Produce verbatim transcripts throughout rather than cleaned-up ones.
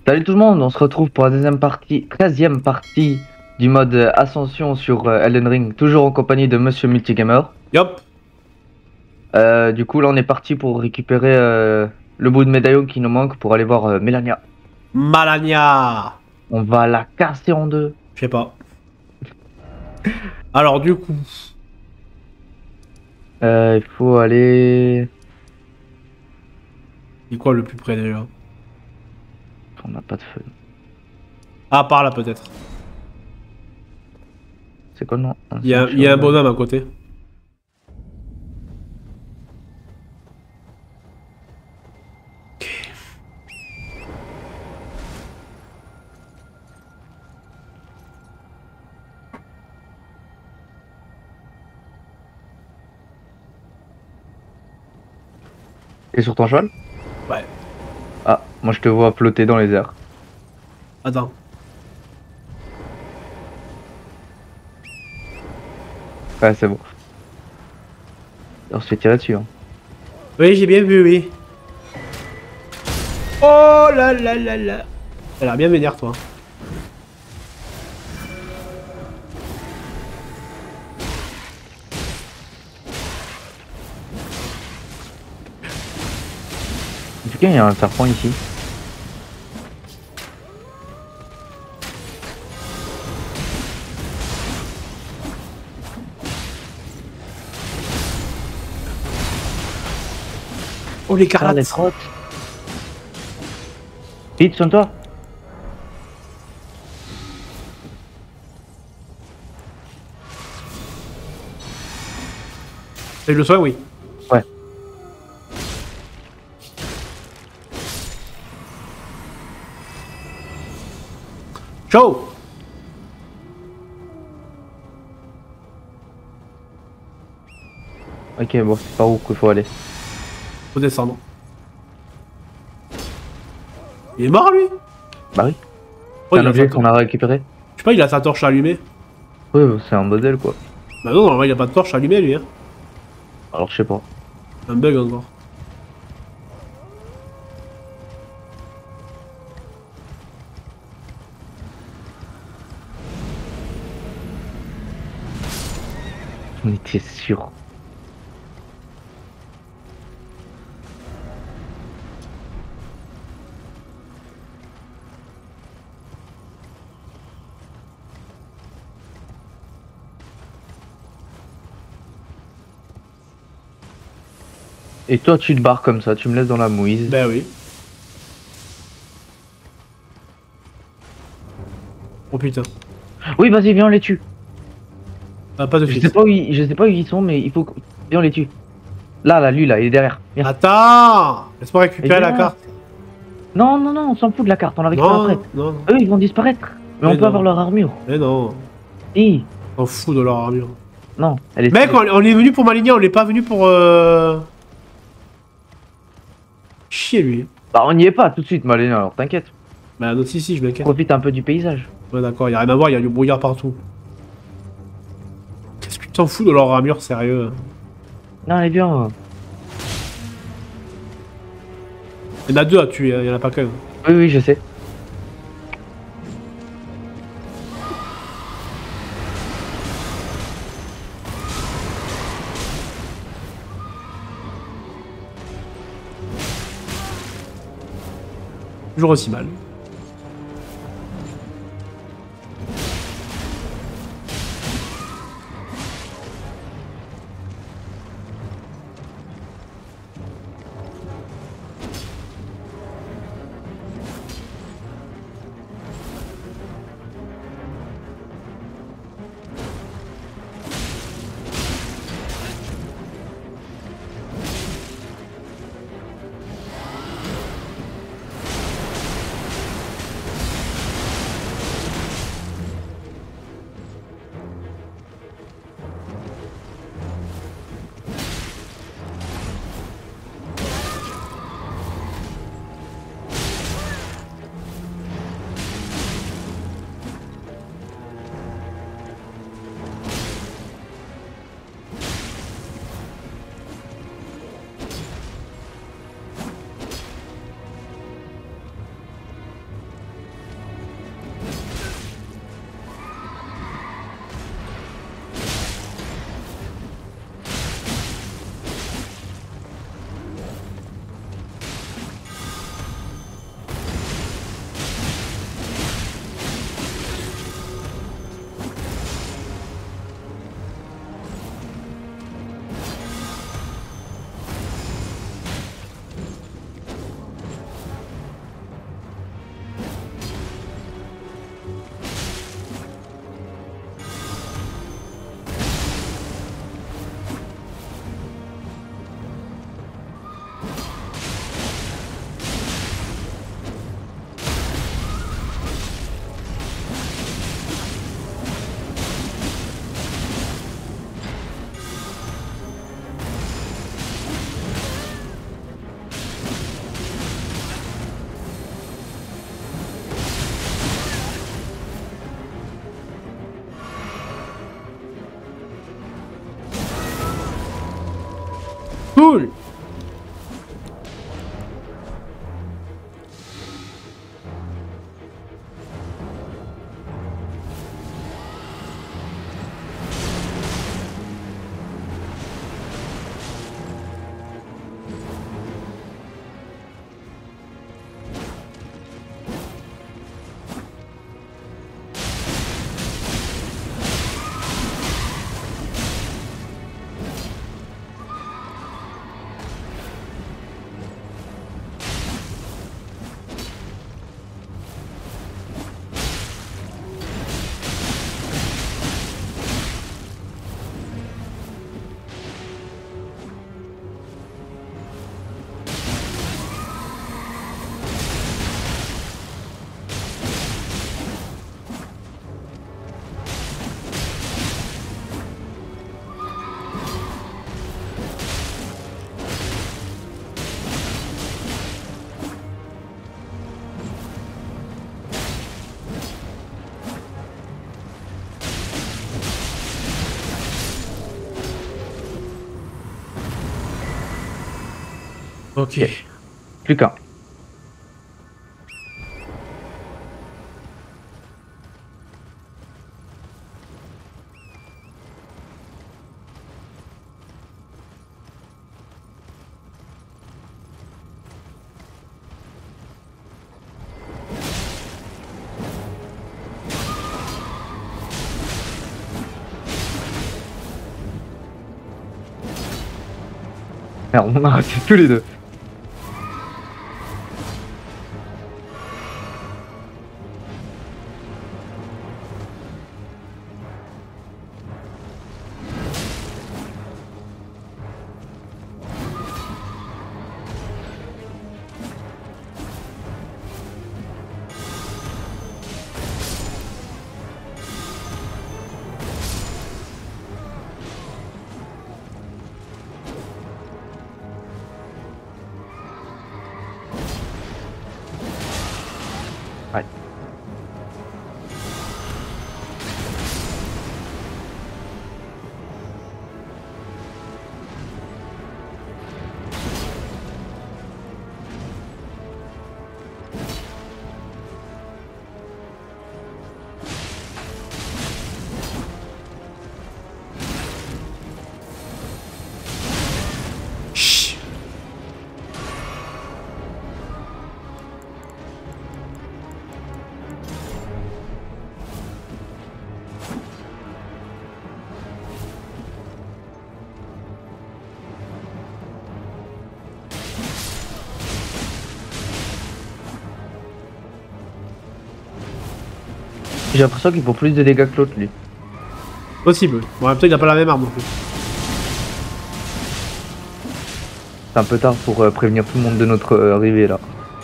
Salut tout le monde, on se retrouve pour la deuxième partie, treizième partie du mode euh, Ascension sur euh, Elden Ring, toujours en compagnie de Monsieur Multigamer. Yop. Euh, du coup, là, on est parti pour récupérer euh, le bout de médaillon qui nous manque pour aller voir euh, Melania. Malania. On va la casser en deux. Je sais pas. Alors du coup, Euh, il faut aller... c'est quoi le plus près déjà? On n'a pas de feu. Ah, par là peut-être. C'est quoi le nom? Il y a, il y a un bonhomme à côté. Et sur ton cheval? Ouais. Ah, moi je te vois flotter dans les airs. Attends. Ouais, c'est bon. On se fait tirer dessus. Hein. Oui, j'ai bien vu, oui. Oh là là là là. Elle a l'air bien vénère, toi. En tout cas, il y a un serpent ici. Oh, les Ah, les carottes. crottes. Vite, sonne-toi. Et le soin, oui. Ouais. Ciao. Ok, bon, c'est par où qu'il faut aller. Faut descendre. Il est mort, lui? Bah oui. Oh, C'est il un a objet sa qu'on torche. a récupéré. Je sais pas, il a sa torche allumée. Oui, c'est un modèle quoi. Bah non, normalement, il a pas de torche allumée, lui. Hein. Alors je sais pas. Un bug encore. On était sûr. Et toi tu te barres comme ça, tu me laisses dans la mouise. Ben oui. Oh putain. Oui, vas-y, viens, on les tue. Ah, pas de Je fixe. sais pas où ils, je sais pas où ils sont, mais il faut que... Viens, on les tue. Là, là, lui, là, il est derrière. Viens. Attends. Laisse-moi Et récupérer la viens. carte. Non, non, non, on s'en fout de la carte, on la récupère Non, après. non, non. Eux, ils vont disparaître. Mais, Mais on peut non. avoir leur armure. Mais non. Si. On fout de leur armure. Non, elle est... Mec, on, on est venu pour m'aligner, on n'est pas venu pour... Euh... Chier, lui. Bah, on n'y est pas tout de suite, Malena, alors t'inquiète. Bah non, si, si, je m'inquiète. Profite un peu du paysage. Ouais, d'accord, il a rien à voir, il y a du brouillard partout. Qu'est-ce que tu t'en fous de leur armure, sérieux? Non, allez, viens. Il y en a deux à tuer, hein, il y en a pas qu'un. Oui, oui, je sais. Toujours aussi mal. Cool. Ok. Plus qu'un. Merde, on a raté tous les deux. Ouais. Chut. J'ai l'impression qu'il faut plus de dégâts que l'autre, lui. Possible. Bon, en même temps, il a pas la même arme non plus. C'est un peu tard pour euh, prévenir tout le monde de notre euh, arrivée, là.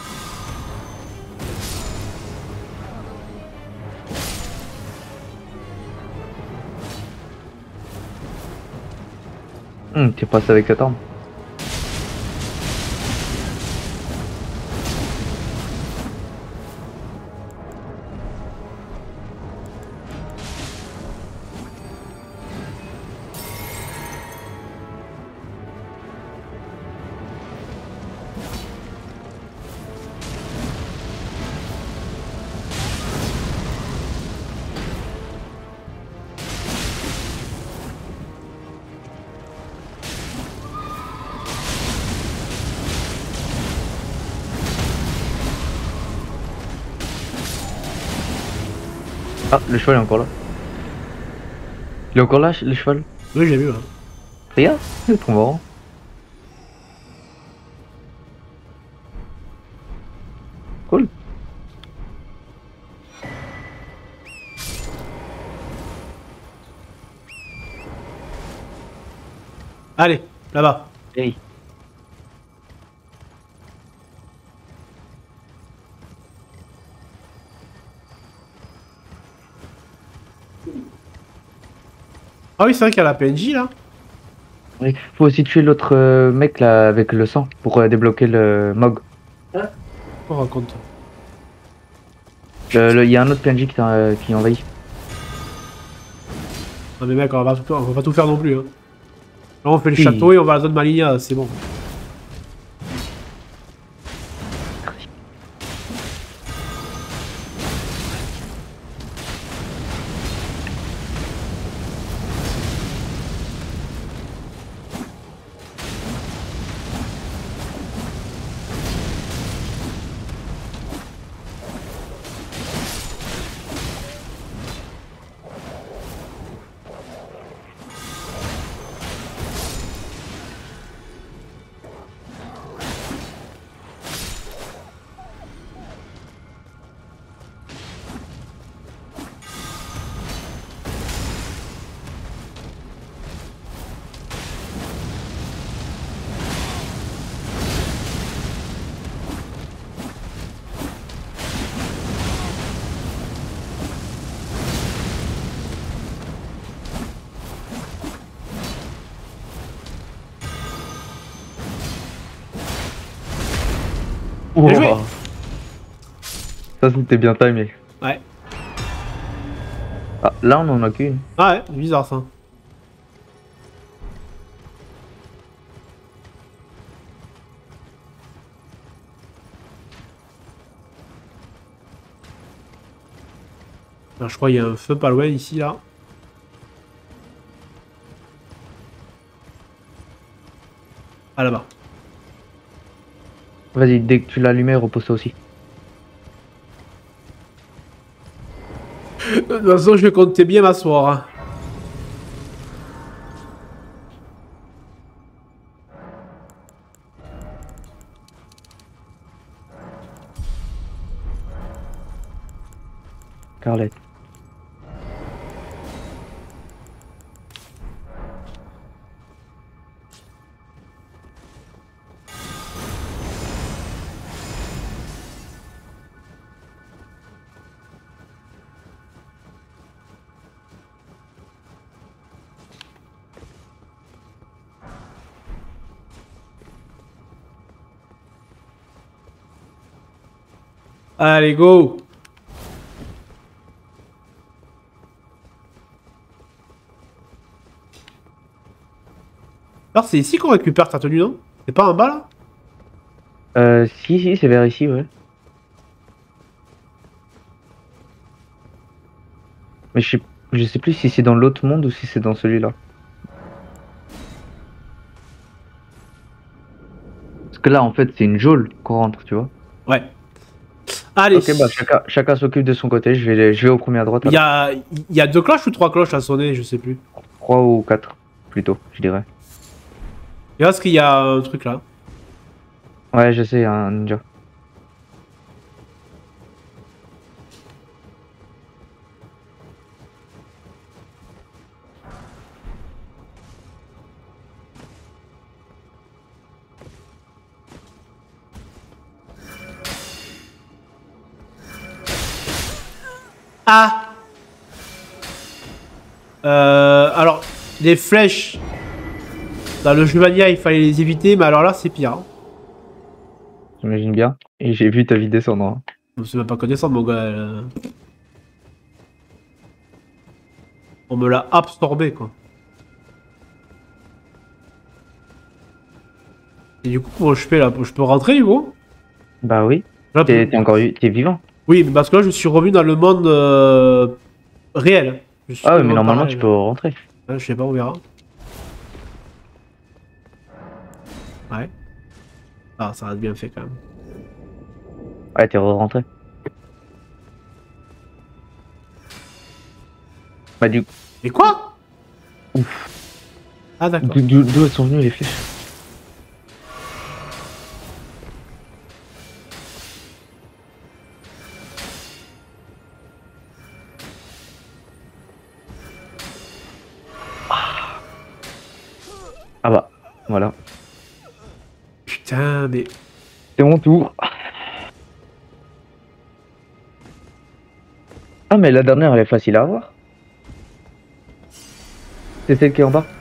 Hum, t'es passé avec cette arme. Ah, le cheval est encore là. Il est encore là, le cheval? Oui, j'ai vu. Hein. Regarde, c'est trop marrant. Cool. Allez, là-bas. Hey. Ah oui, c'est vrai qu'il y a la P N J là. Oui, faut aussi tuer l'autre euh, mec là avec le sang pour euh, débloquer le Mog. Hein? On raconte. Il y a un autre P N J qui, euh, qui envahit. Non mais mec, on va pas tout, on va pas tout faire non plus. Hein. Là, on fait le Oui. château et on va à la zone Malinia, c'est bon. Bien joué. Wow. Ça c'était bien timé. Ouais. Ah, là on en a qu'une. Ah ouais, bizarre ça. Alors, je crois qu'il y a un feu pas loin ici là. Ah là-bas. Vas-y, dès que tu l'allumes, repose ça aussi. De toute façon, je comptais bien m'asseoir. Hein. Carlette. Allez, go! Alors, c'est ici qu'on récupère ta tenue, non? C'est pas en bas là? Euh, si, si, c'est vers ici, ouais. Mais je sais, je sais plus si c'est dans l'autre monde ou si c'est dans celui-là. Parce que là, en fait, c'est une geôle qu'on rentre, tu vois. Ouais. Allez. Ok, bah chacun, chacun s'occupe de son côté. Je vais, je vais au premier à droite. Il y a, il y a deux cloches ou trois cloches à sonner, je sais plus. Trois ou quatre, plutôt, je dirais. Et là, ce qu'il y a un truc là. Ouais, je sais, un ninja. Ah! Euh, alors, les flèches. Dans le jeu Mania, il fallait les éviter, mais alors là, c'est pire. Hein. J'imagine bien. Et j'ai vu ta vie descendre. Hein. C'est même pas connaissant, mon gars. euh. On me l'a absorbé, quoi. Et du coup, comment je fais là? Je peux rentrer, du coup? Bah oui. Là, T'es pour- t'es encore t'es vivant. Oui, mais parce que là, je suis revenu dans le monde euh, réel. Je suis Ah dans oui, le mais monde normalement parallèle. tu peux rentrer. Hein, je sais pas, on verra. Ouais. Ah, ça reste bien fait quand même. Ouais, t'es re-rentré. Bah du coup, Et quoi? Ah, d'accord. d'où d'où- d'où elles sont venues les flèches? Ah bah, voilà. Putain, mais. C'est mon tour. Ah mais la dernière elle est facile à avoir. C'est celle qui est en bas.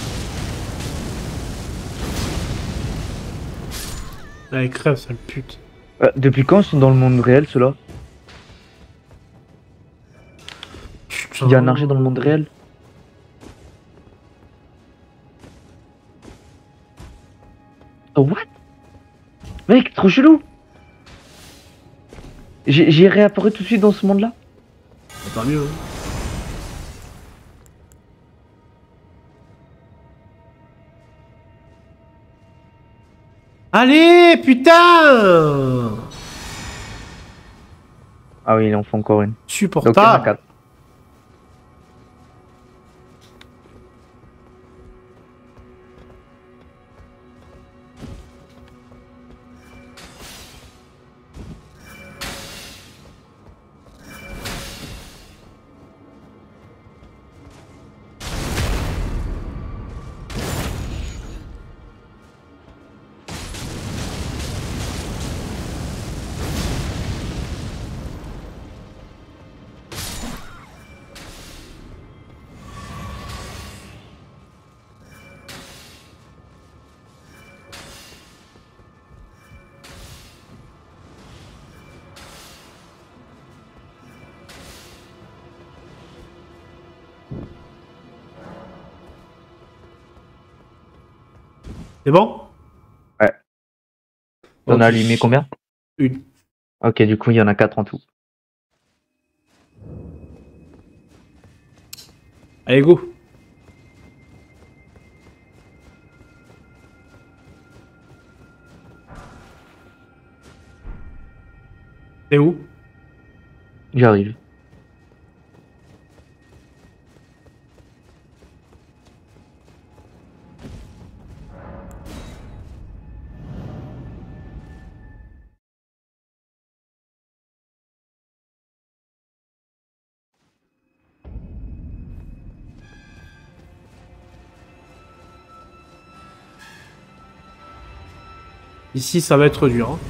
Allez, crève, sale pute. Euh, depuis quand ils sont dans le monde réel, ceux-là? Il y a un archer dans le monde réel? Oh, what? Mec, trop chelou! J'ai j'ai réapparu tout de suite dans ce monde-là? Tant mieux. Hein. Allez, putain! Ah oui, il en faut encore une. Donc il y en a Supportable. quatre. C'est bon? Ouais. T'en Ok. as allumé combien? Une. Ok, du coup, il y en a quatre en tout. Allez, go. C'est où? J'arrive. Ici, ça va être dur. Hein.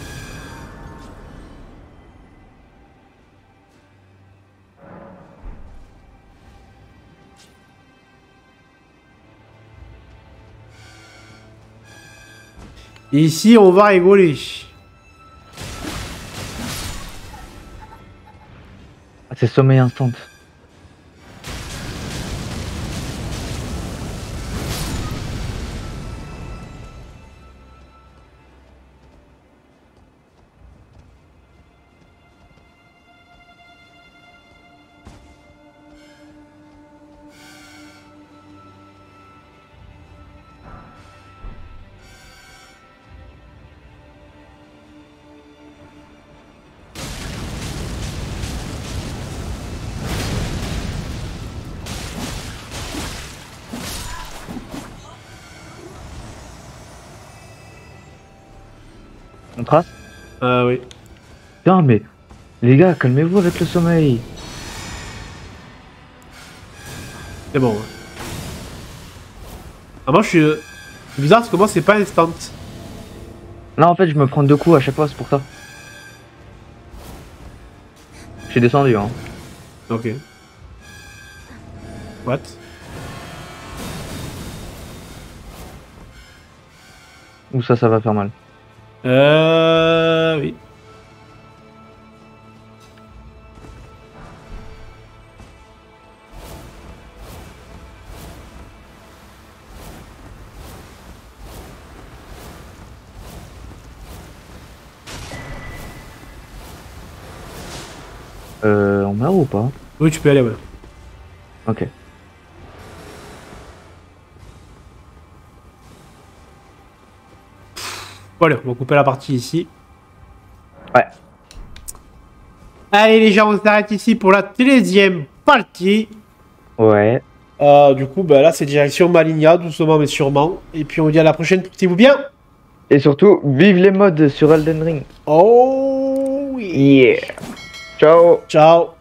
Ici, on va rigoler. Ah, c'est sommeil instant. On trace? Ah oui. Putain, mais les gars, calmez-vous avec le sommeil. C'est bon. Hein. Ah, moi, je suis... euh, C'est bizarre parce que moi, c'est pas instant. Là, en fait, je me prends deux coups à chaque fois, c'est pour ça. Je suis descendu, hein. Ok. What? Ou ça, ça va faire mal. Euh... Oui. Euh, on meurt ou pas? Oui, tu peux aller, ouais. Ok. Bon, allez, on va couper la partie ici. Ouais. Allez, les gens, on s'arrête ici pour la treizième partie. Ouais. Euh, du coup, bah, là, c'est direction Maligna, doucement mais sûrement. Et puis, on dit à la prochaine, portez-vous bien. Et surtout, vive les mods sur Elden Ring. Oh oui. Yeah. Ciao. Ciao.